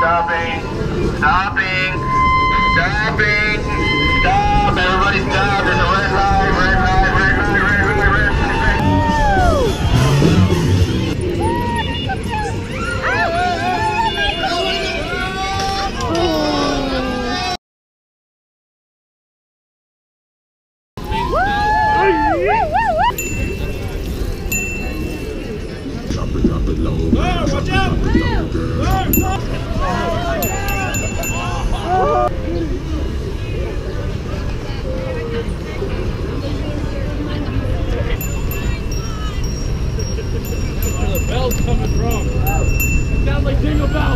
stopping, stopping, stopping, stop, everybody stop, there's a red light, red light, red light, red light, red light. Drop it low. Watch out! Where the bell's coming from? It sounds like Jingle Bell.